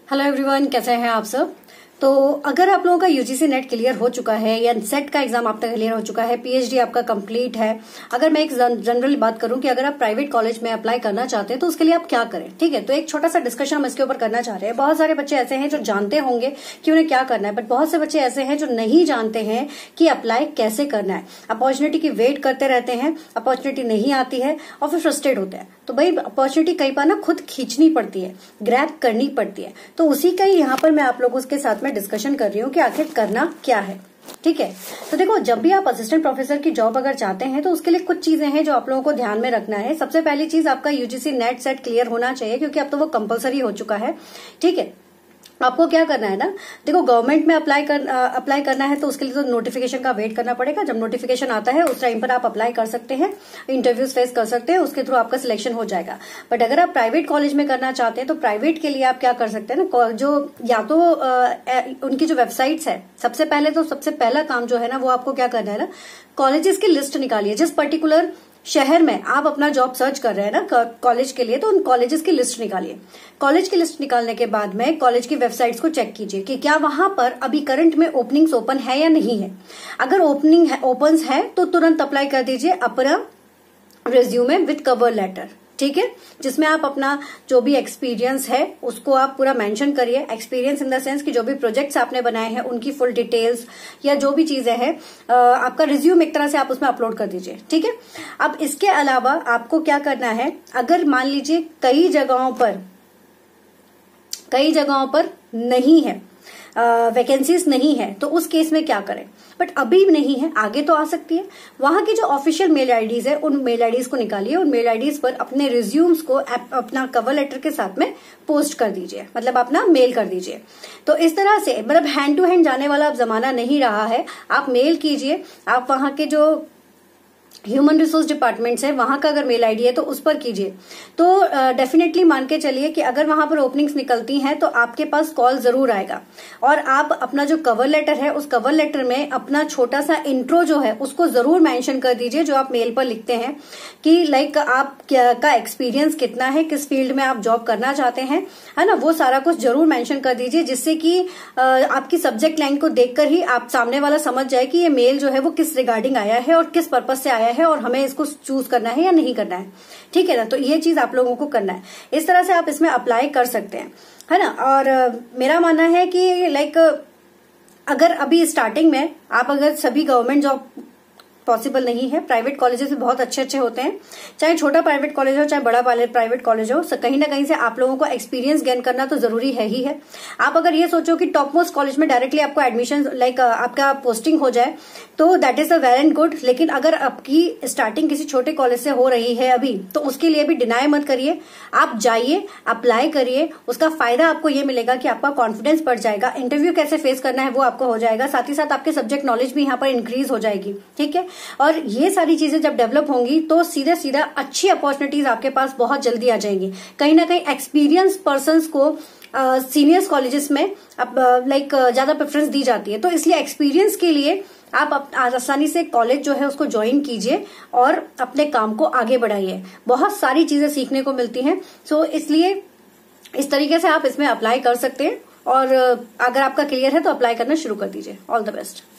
Hello everyone, कैसे हैं आप सब। तो अगर आप लोगों का यूजीसी नेट क्लियर हो चुका है या सेट का एग्जाम आपका क्लियर हो चुका है, पीएचडी आपका कंप्लीट है, अगर मैं एक जनरल बात करूं कि अगर आप प्राइवेट कॉलेज में अप्लाई करना चाहते हैं तो उसके लिए आप क्या करें, ठीक है। तो एक छोटा सा डिस्कशन हम इसके ऊपर करना चाह रहे हैं। बहुत सारे बच्चे ऐसे हैं जो जानते होंगे कि उन्हें क्या करना है, बट बहुत से बच्चे ऐसे हैं जो नहीं जानते हैं कि अप्लाई कैसे करना है। अपॉर्चुनिटी की वेट करते रहते हैं, अपॉर्चुनिटी नहीं आती है और फिर फ्रस्ट्रेट होते हैं। तो भाई अपॉर्चुनिटी कई बार ना खुद खींचनी पड़ती है, ग्रैब करनी पड़ती है। तो उसी का ही यहाँ पर मैं आप लोगों के साथ में डिस्कशन कर रही हूँ कि आखिर करना क्या है, ठीक है। तो देखो, जब भी आप असिस्टेंट प्रोफेसर की जॉब अगर चाहते हैं तो उसके लिए कुछ चीजें हैं जो आप लोगों को ध्यान में रखना है। सबसे पहली चीज, आपका यूजीसी नेट सेट क्लियर होना चाहिए, क्योंकि अब तो वो कंपलसरी हो चुका है, ठीक है। आपको क्या करना है ना, देखो गवर्नमेंट में अप्लाई करना है तो उसके लिए तो नोटिफिकेशन का वेट करना पड़ेगा। जब नोटिफिकेशन आता है उस टाइम पर आप अप्लाई कर सकते हैं, इंटरव्यूज फेस कर सकते हैं, उसके थ्रू आपका सिलेक्शन हो जाएगा। बट अगर आप प्राइवेट कॉलेज में करना चाहते हैं तो प्राइवेट के लिए आप क्या कर सकते हैं ना, जो या तो उनकी जो वेबसाइट्स है, सबसे पहला काम जो है ना वो आपको क्या करना है ना, कॉलेजेस की लिस्ट निकालिए। जिस पर्टिकुलर शहर में आप अपना जॉब सर्च कर रहे हैं ना कॉलेज के लिए, तो उन कॉलेजेस की लिस्ट निकालिए। कॉलेज की लिस्ट निकालने के बाद में कॉलेज की वेबसाइट्स को चेक कीजिए कि क्या वहां पर अभी करंट में ओपनिंग्स ओपन है या नहीं है। अगर ओपन्स है तो तुरंत अप्लाई कर दीजिए अपना रिज्यूमे विद कवर लेटर, ठीक है, जिसमें आप अपना जो भी एक्सपीरियंस है उसको आप पूरा मेंशन करिए। एक्सपीरियंस इन द सेंस कि जो भी प्रोजेक्ट्स आपने बनाए हैं उनकी फुल डिटेल्स या जो भी चीजें हैं, आपका रिज्यूम एक तरह से आप उसमें अपलोड कर दीजिए, ठीक है। अब इसके अलावा आपको क्या करना है, अगर मान लीजिए कई जगहों पर नहीं है, वैकेंसीज नहीं है, तो उस केस में क्या करें। बट अभी नहीं है, आगे तो आ सकती है। वहां की जो ऑफिशियल मेल आईडीज है उन मेल आईडीज को निकालिए, उन मेल आईडीज पर अपने रिज्यूम्स को अपना कवर लेटर के साथ में पोस्ट कर दीजिए, मतलब अपना मेल कर दीजिए। तो इस तरह से, मतलब हैंड टू हैंड जाने वाला अब जमाना नहीं रहा है। आप मेल कीजिए, आप वहां के जो ह्यूमन रिसोर्स डिपार्टमेंट्स है वहां का अगर मेल आईडी है तो उस पर कीजिए। तो डेफिनेटली मान के चलिए कि अगर वहां पर ओपनिंग्स निकलती हैं तो आपके पास कॉल जरूर आएगा। और आप अपना जो कवर लेटर है उस कवर लेटर में अपना छोटा सा इंट्रो जो है उसको जरूर मेंशन कर दीजिए, जो आप मेल पर लिखते हैं कि लाइक आप का एक्सपीरियंस कितना है, किस फील्ड में आप जॉब करना चाहते हैं, है ना, वो सारा कुछ जरूर मेंशन कर दीजिए, जिससे कि आपकी सब्जेक्ट लाइन को देखकर ही आप सामने वाला समझ जाए कि ये मेल जो है वो किस रिगार्डिंग आया है और किस पर्पज से आया है और हमें इसको चूज करना है या नहीं करना है, ठीक है ना। तो ये चीज आप लोगों को करना है। इस तरह से आप इसमें अप्लाई कर सकते हैं, है ना। और मेरा मानना है कि लाइक अगर अभी स्टार्टिंग में आप अगर सभी गवर्नमेंट जॉब पॉसिबल नहीं है, प्राइवेट कॉलेजेस भी बहुत अच्छे होते हैं, चाहे छोटा प्राइवेट कॉलेज हो चाहे बड़ा प्राइवेट कॉलेज हो, कहीं ना कहीं से आप लोगों को एक्सपीरियंस गेन करना तो जरूरी है ही है। आप अगर ये सोचो कि टॉप मोस्ट कॉलेज में डायरेक्टली आपको एडमिशन लाइक आपका पोस्टिंग हो जाए तो that is a well and good, लेकिन अगर आपकी स्टार्टिंग किसी छोटे कॉलेज से हो रही है अभी, तो उसके लिए भी डिनाई मत करिए। आप जाइए, अप्लाई करिए, उसका फायदा आपको ये मिलेगा कि आपका कॉन्फिडेंस बढ़ जाएगा, इंटरव्यू कैसे फेस करना है वो आपको हो जाएगा, साथ ही साथ आपके सब्जेक्ट नॉलेज भी यहाँ पर इंक्रीज हो जाएगी, ठीक है। और ये सारी चीजें जब डेवलप होंगी तो सीधा अच्छी अपॉर्चुनिटीज आपके पास बहुत जल्दी आ जाएंगी। कहीं ना कहीं एक्सपीरियंस पर्संस को सीनियर्स कॉलेजेस में लाइक ज्यादा प्रेफरेंस दी जाती है, तो इसलिए एक्सपीरियंस के लिए आप आसानी से कॉलेज जो है उसको ज्वाइन कीजिए और अपने काम को आगे बढ़ाइए। बहुत सारी चीजें सीखने को मिलती हैं, सो इसलिए इस तरीके से आप इसमें अप्लाई कर सकते हैं। और अगर आपका क्लियर है तो अप्लाई करना शुरू कर दीजिए। All the best.